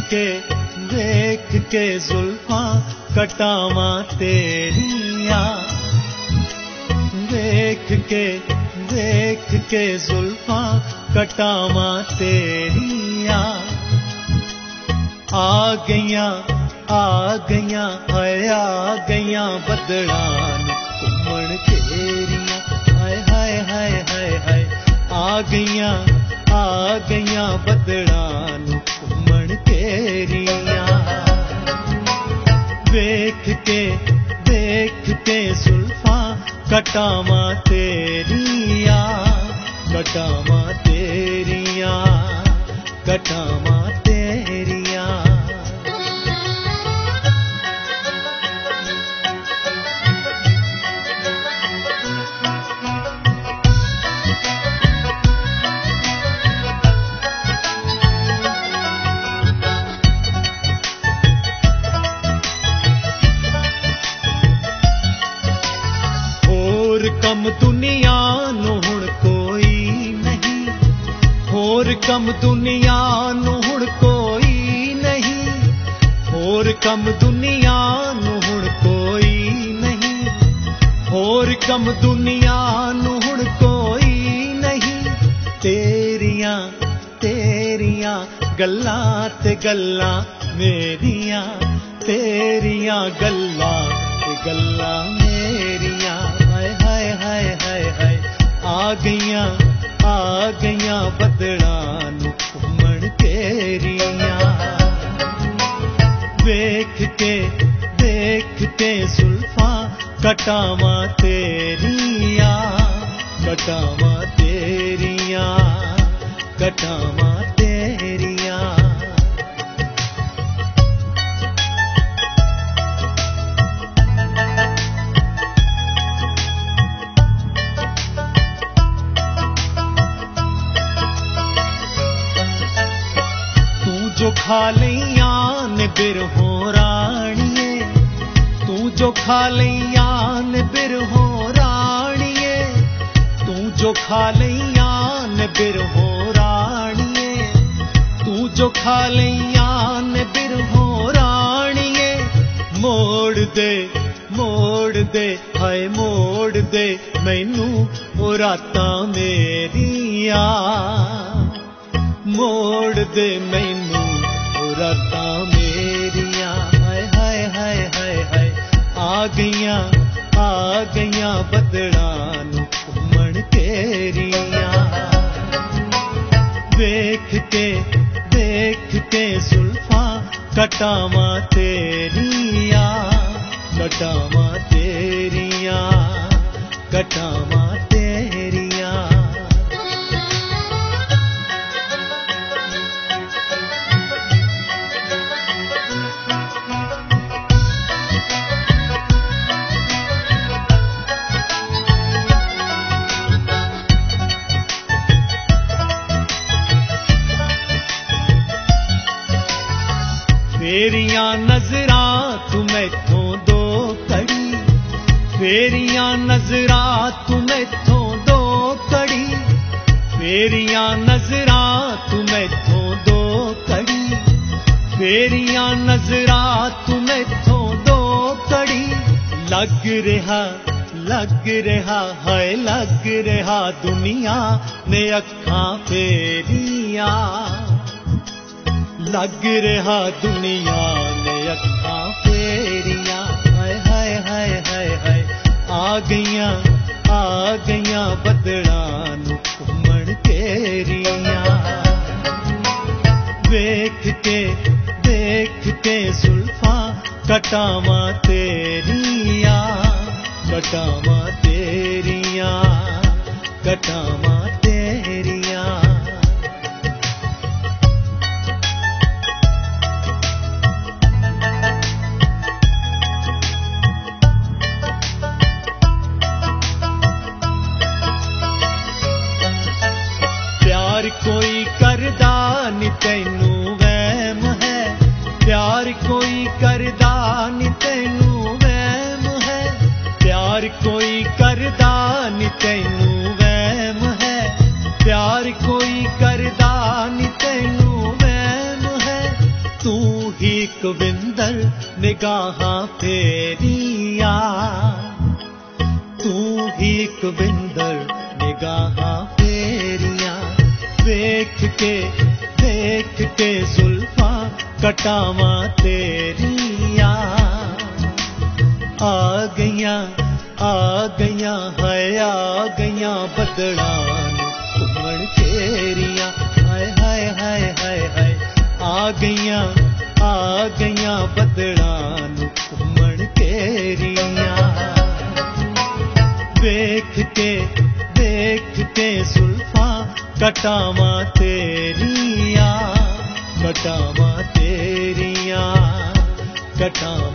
देख के जुल्फां कटावां तेरियां, देख के जुल्फां कटावां तेरियां। आ गईयां हाय आ गईयां बदड़ां घूमण घेरियां, हाय हाय हाय हाय हाय। आ गईयां बदड़ां घूमण घेरियां। देख के जुल्फां कटावां तेरियां, कटावां तेरियां, कटावां तेरियां। कम दुनिया नूं हुण कोई नहीं, होर कम दुनिया नूं हुण कोई नहीं, होर कम दुनिया नूं हुण कोई नहीं, होर कम दुनिया नूं हुण कोई नहीं। तेरियां तेरियां गल्लां ते गल्लां मेरियां, तेरियां गल्लां ते गल्लां मेरियां। हाय हाय हाय हाय आ गईयां बदड़ां घूमण घेरियां। देख के जुल्फां कटावां तेरियां, कटावां तेरियां, कटावां तेरियां। जो खा लियां ने बिरहों राणिए, तू जो खा लियां ने बिरहों राणिए, तू जो खा लियां ने बिरहों राणिए, तू जो खा लियां ने बिरहों राणिए। मोड़ दे हाय मोड़ दे मैनू ओ रातां मेरियां, मोड़ दे मैनू रातां मेरियां। हाय हाय हाय हाय हाय आ गईयां बदड़ां घूमण घेरियां। देख के जुल्फां कटावां तेरियां, कटावां तेरियां, कटावां तेरियां। फेरियां नजरां तू मैथों दो कड़ी, फेरियां नजरां तू मैथों दो कड़ी, फेरियां नजरां तू मैथों दो कड़ी, फेरियां नजरां तू मैथों दो कड़ी। लग रहा हाय लग रहा दुनिया ने अखां फेरियां, लग रहा दुनिया ने अखां फेरियां। हाय हाय हाय हाय हाय आ गईयां बदड़ां घूमण घेरियां। देख के जुल्फां कटावां तेरियां, कटावां तेरियां, कटावां तेरियां। प्यार कोई करदा नी तैनू वहम है, प्यार कोई करदा नी तैनू वहम है, प्यार कोई करदा नी तैनू वहम है, प्यार कोई करदा नी तैनू वहम है। तू ही कविंदर निगाहां फेरिया, तू ही कविंदर निगाहां फेरिया। देख के जुल्फा कटावा तेरिया, आ गईयां है आ गईयां बदलान घुमण तेरिया। हाय हाय हाय हाय हाय, आ गईयां बदलान घुमण तेरिया। देख के जुल्फा कटावा तेरिया, कटावा तेरिया, कटावा